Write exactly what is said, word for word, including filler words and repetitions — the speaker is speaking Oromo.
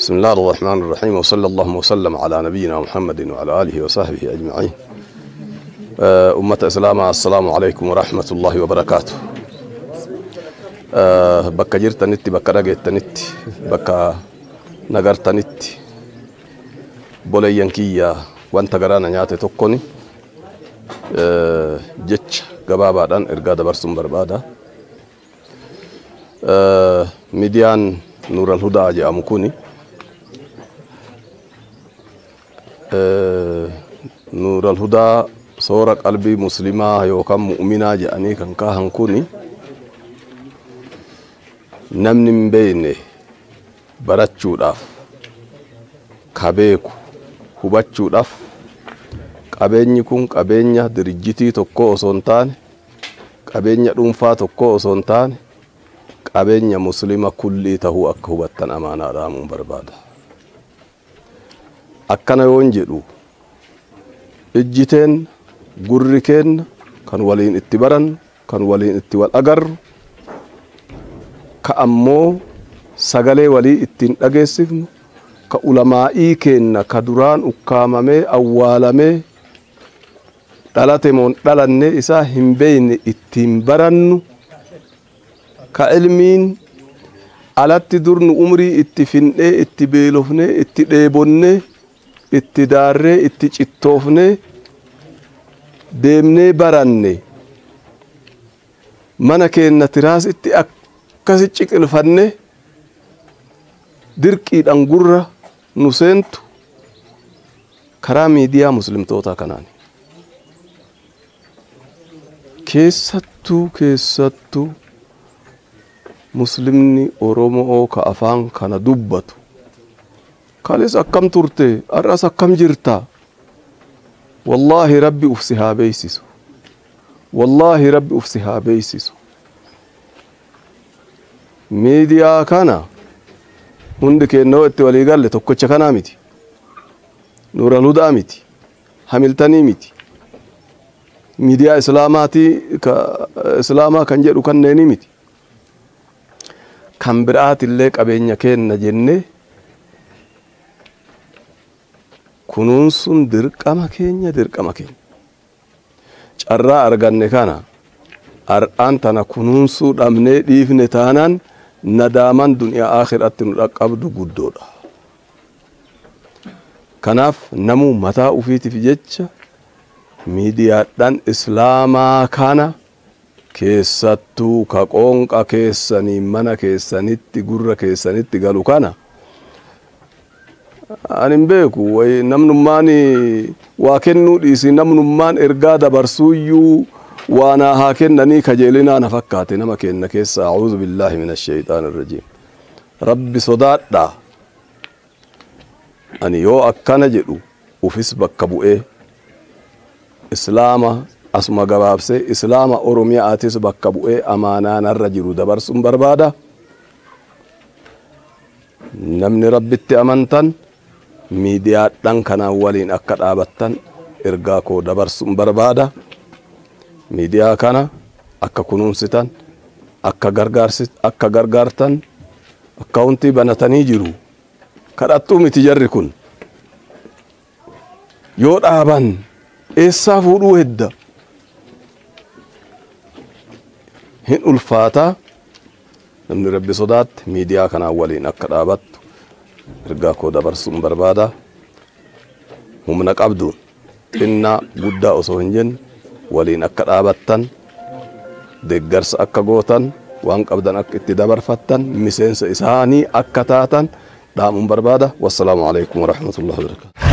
بسم الله الرحمن الرحيم وصلى الله وسلم على نبينا محمد وعلى آله وصحبه أجمعين. أمة إسلام السلام عليكم ورحمة الله وبركاته. بكا جرت نتي بكا رجعت نتي بكا نجرت نتي بولي ينكيا وانت جرانا نياتي تكوني جتش جبابا دان إرجاد برسم بربادا ميديان نور الهدى جاء مكوني نور الهدى صورة قلبي مسلمة يوكم مؤمنة جاني كان كاهن كوني نمن بينه براتشو داف كابيكو هباتشو داف قابيني كون قابيني درجتي توكو سونتان قابيني رنفا توكو سونتان قابيني مسلمة كلي تهو أكهبتن أمانا رامون بربادا akkana yoon jedhu ijjiteen gurri keenna kan waliin itti baran kan waliin itti wal agarru ka ammoo sagalee walii ittiin dhageessifnu ka ulamaa'ii keenna ka duraan ukkaamamee awwaalamee dhalate moon dhalanne isaa hin beeyne ittiin barannu ka ilmiin alatti durnu umrii itti findhee itti beelofnee itti dheebonnee itti daarree itti cittoofne deemnee baranne mana keenna tiraas itti akkasi ciqilfanne dirqiidhaan gurra nu seentu karaa miidiyaa muslimtoota kanaani keessattuu keessattuu muslimni oromoo ka afaan kana dubbatu kalis akkam turte arras akkam jirta wallahi rabbi ufsihaa beeysisu wallahi rabbi ufsihaa beeysisu miidiyaa kana hundi keennoo itti walii galle tokkocha kanaa miti NuuralHudaa miti hamiltanii miti miidiyaa islaamaatii ka islaamaa kan jedhu kanneenii miti kan biraatillee qabeenya keenna jennee kunuunsuun dirqama keenya dirqama keenya carraa arganne kana ar'aan tana kunuunsuu dhabnee dhiifne taanaan nadaaman duniyaa aakhiraatti nu dhaqqabdu guddoodha. Kanaaf namuu mataa ufiitiif jecha miidiyaadhaan islaamaa kana keessattuu ka qoonqa keessanii mana keessanitti gurra keessanitti galu kana anin beeku way namnummaani waa kennuu dhiisi namnummaan ergaa dabarsuuyyuu waana haa kennanii kajeelinaa na fakkaate nama kenna keessa a'uudhu billaahi minash shayxaanir rajiim rabbi sodaadha ani yoo akkana jedhu ufis bakka bu'ee islaama asuma gabaabsee islaama oromiyaatis bakka bu'ee amaanaa narra jiru dabarsuun barbaada namni rabbitti amantan miidiyaadhaan kanaan waliin akka dhaabattan ergaa koo dabarsuun barbaada miidiyaa kana akka kunuunsitan akka gargaarsit akka gargaartan akkaawuntii banatanii jiru kadhattuu miti jarri kun yoo dhaaban eessaa fuudhuu hedda hin ulfaata namni rabbi sodaatti miidiyaa kanaan waliin akka dhaabattu ergaa koo dabarsuun barbaada humna qabduun xinnaa guddaa osoo hin jenne waliin akka dhaabattan deeggarsa akka gootan waan qabdan akka itti dabarfattan miseensa isaanii akka taatan dhaamuun barbaada. Wassalaamu alaikum warahmatullahi wabarakatuh.